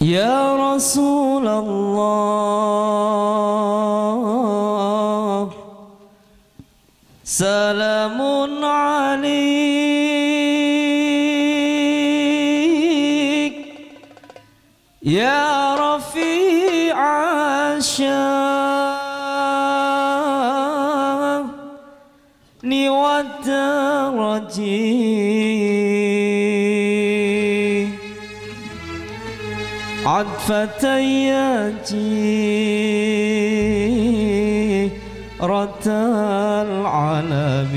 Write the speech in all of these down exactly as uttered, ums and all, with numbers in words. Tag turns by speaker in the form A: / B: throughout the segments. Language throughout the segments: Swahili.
A: Ya Rasulullah, salamun alaik, ya Rafi'a sya'ni wa daraji عطفة ياتي رد العالم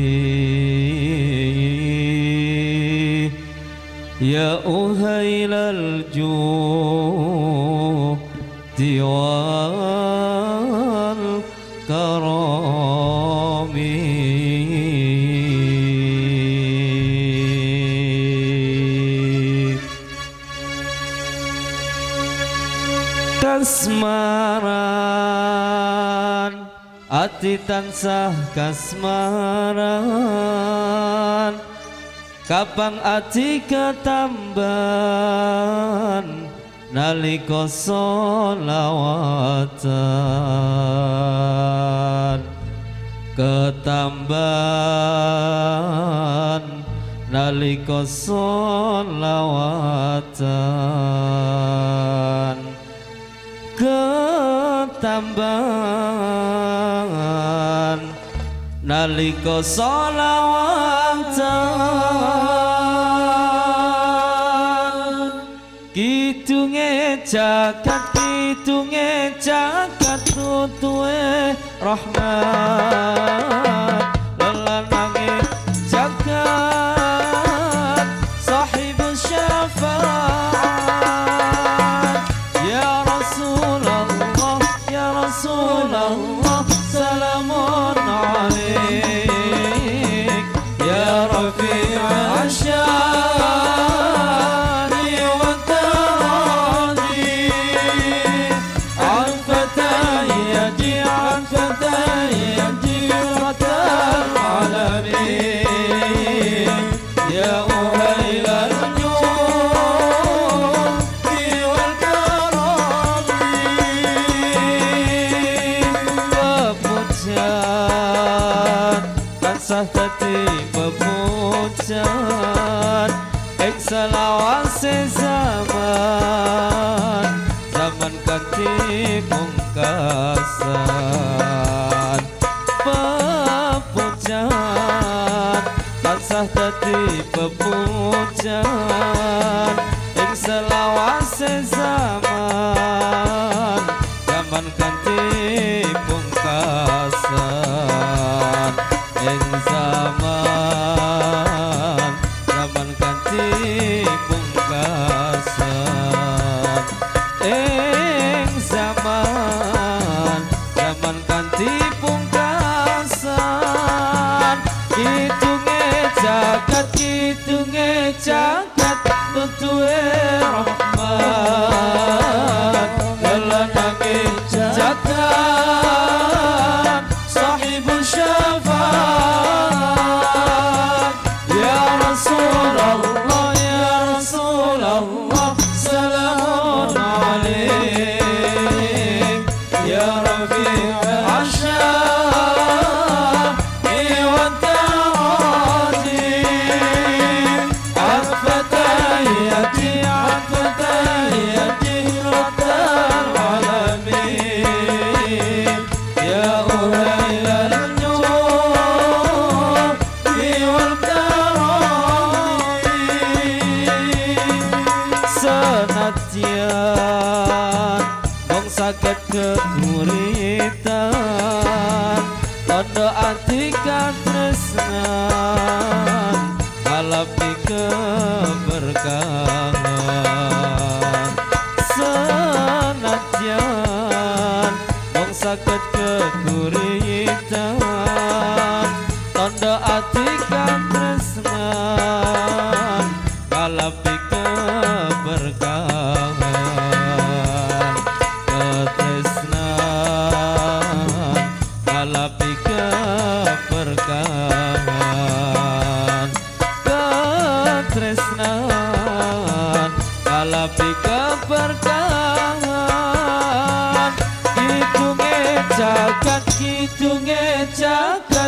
A: يا أهيل الجود والكرم kasmaran ati tansah kasmaran kapang ati ketamban nalika sholawatan ketamban nalika sholawatan ketambahan nalika sholawatan kidunge jagat kidunge jagat tutuhe rahmat lelanange jagat sahibu syafaat ya Rasulullah ya Rasulullah salamun alaik ya Rafi'a sya'ni wa tarani anfata yadi anfata yadi ratal alamin ya uhailal tati pemujan ek selawase zaman zaman kanthi pungkasan pemujan tansah tati pemujan ek selawase zaman zaman kanthi pungkasan ing zaman zaman kanthi pungkasan ing zaman zaman kanthi pungkasan kidunge jagat kidunge jagat tutuhe rahmat lelanange jagat sahibu syafaat ya Rasulullah ya Rasulullah salamun alaik ya Rafi'a sya'ni wa daraji anfata yati anfata yati ratal alamin ya uhailal senadyan wong saged keguritan tondo ati katresnan ngalapi keberkahan senadyan wong saged keguritan tondo ati katresnan ngalapi keberkahan ketresnan ngalapi keberkahan ketresnan ngalapi keberkahan berkahan, kidunge jagat, kidunge jagat.